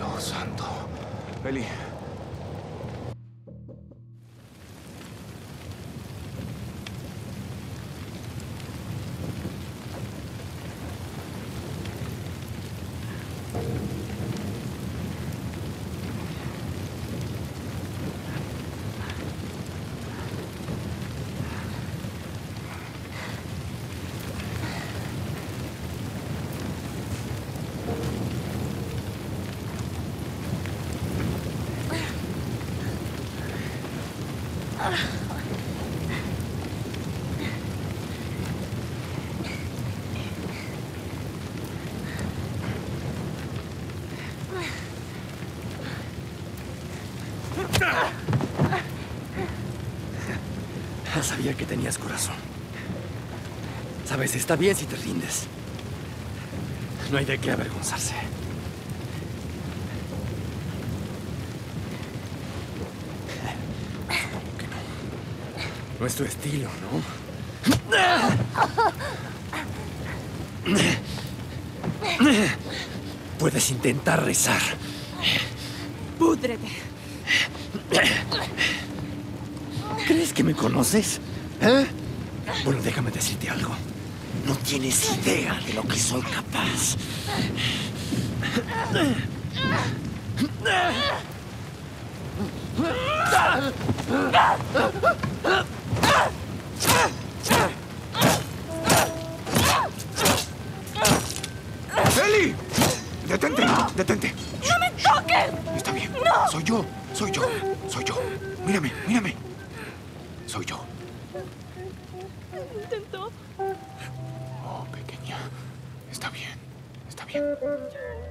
Cielo santo. Eli. Sabía que tenías corazón. Sabes, está bien si te rindes. No hay de qué avergonzarse. Supongo que no. No es tu estilo, ¿no? Puedes intentar rezar. Púdrete. ¿Crees que me conoces? ¿Eh? Bueno, déjame decirte algo. No tienes idea de lo que soy capaz. ¡Eli! ¡Detente! ¡Detente! ¡No me toques! Está bien. ¡No! Soy yo. Mírame, mírame. Soy yo. Intentó. Oh, pequeña. Está bien. Está bien.